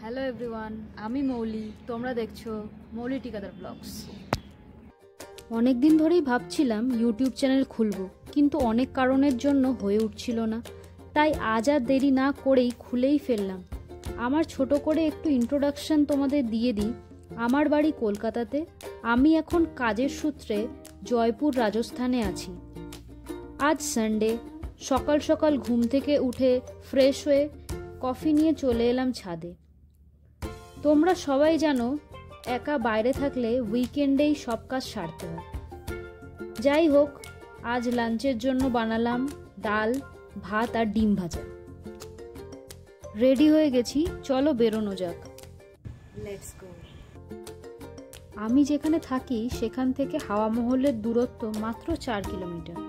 Hello everyone, আমি মৌলি। তোমরা দেখছো মৌলি ঠিকাদার ব্লগস। অনেক দিন ধরেই ভাবছিলাম ইউটিউব চ্যানেল খুলব, কিন্তু অনেক কারণের জন্য হয়ে উঠছিল না। তাই আজ আর দেরি না করেই খুলেই ফেললাম। আমার ছোট করে একটু ইন্ট্রোডাকশন তোমাদের দিয়ে দিই। আমার বাড়ি কলকাতাতে। আমি এখন কাজের সূত্রে জয়পুর রাজস্থানে আছি। আজ সানডে। সকাল সকাল ঘুম থেকে উঠে ফ্রেশ হয়ে কফি নিয়ে চলে এলাম ছাদে। তোমরা সবাই জানো, একা বাইরে থাকলে উইকেন্ডেই সব কাজ সারতে হয়। যাই হোক, আজ লাঞ্চের জন্য বানালাম ডাল, ভাত আর ডিম ভাজা। রেডি হয়ে গেছি, চলো বেরোনো যাক। Let's go. আমি যেখানে থাকি সেখান থেকে হাওয়া মহলের দূরত্ব মাত্র 4 কিলোমিটার।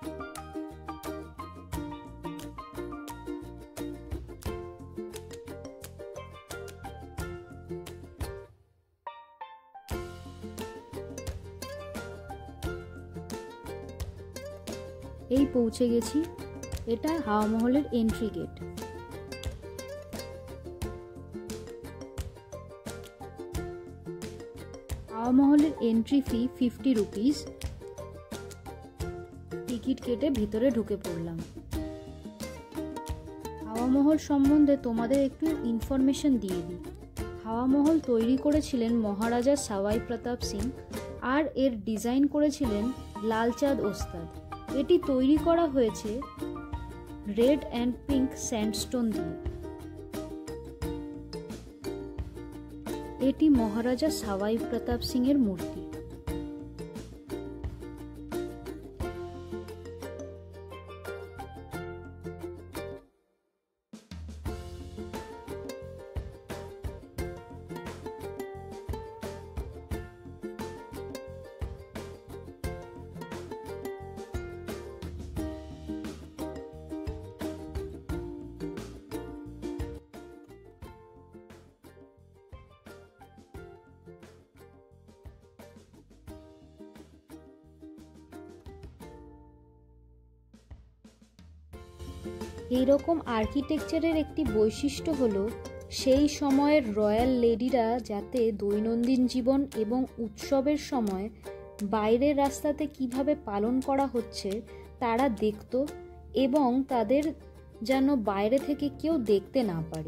এই পৌঁছে গেছি। এটা হাওয়া মহলের এন্ট্রি গেট। হাওয়া মহলের এন্ট্রি ফি 50 রুপিস। টিকিট কেটে ভিতরে ঢুকে পড়লাম। হাওয়া মহল সম্বন্ধে তোমাদের একটু ইনফরমেশন দিয়ে দিই। হাওয়া মহল তৈরি করেছিলেন মহারাজা সাওয়াই প্রতাপ সিং, আর এর ডিজাইন করেছিলেন লালচাঁদ ওস্তাদ। এটি তৈরি করা হয়েছে রেড অ্যান্ড পিঙ্ক স্যান্ডস্টোন দিয়ে। এটি মহারাজা সাওয়াই প্রতাপ সিং এর মূর্তি। এইরকম আর্কিটেকচারের একটি বৈশিষ্ট্য হলো সেই সময়ের রয়্যাল লেডিরা যাতে দৈনন্দিন জীবন এবং উৎসবের সময় বাইরের রাস্তাতে কিভাবে পালন করা হচ্ছে তারা দেখত, এবং তাদের যেন বাইরে থেকে কেউ দেখতে না পারে।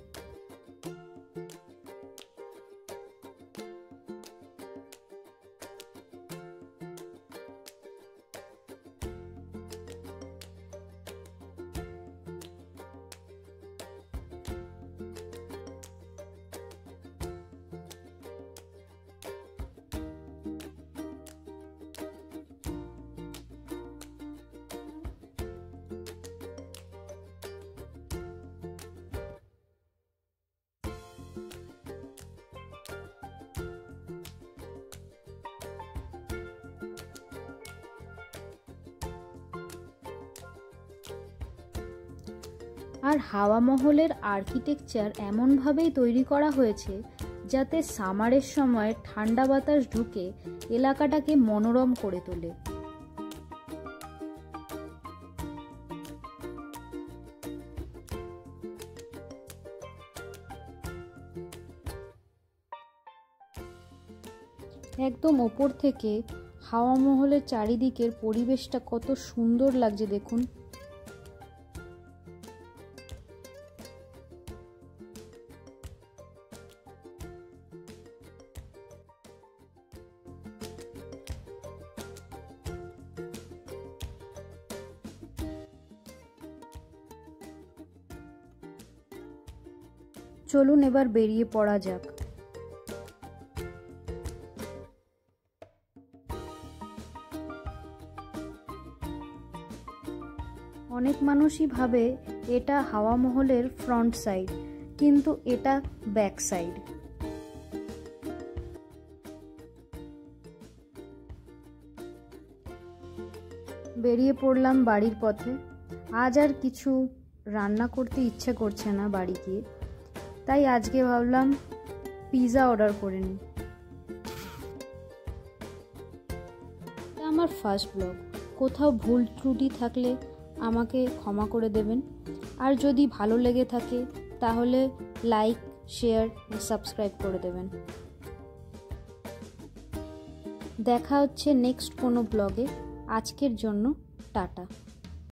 আর হাওয়া মহলের আর্কিটেকচার এমনভাবেই তৈরি করা হয়েছে যাতে সামারের সময় ঠান্ডা বাতাস ঢুকে এলাকাটাকে মনোরম করে তোলে। একদম ওপর থেকে হাওয়া মহলের চারিদিকের পরিবেশটা কত সুন্দর লাগছে দেখুন। চলুন এবার বেরিয়ে পড়া যাক। অনেক মানুষই ভাবে এটা হাওয়া মহলের ফ্রন্ট সাইড, কিন্তু এটা ব্যাক সাইড। বেরিয়ে পড়লাম বাড়ির পথে। আজ আর কিছু রান্না করতে ইচ্ছে করছে না বাড়ি গিয়ে, তাই আজকে ভাবলাম পিৎজা অর্ডার করে নিই। এটা আমার ফার্স্ট ব্লগ। কোথাও ভুল ত্রুটি থাকলে আমাকে ক্ষমা করে দেবেন। আর যদি ভালো লেগে থাকে তাহলে লাইক, শেয়ার ও সাবস্ক্রাইব করে দেবেন। দেখা হচ্ছে নেক্সট কোনো ব্লগে। আজকের জন্য টাটা।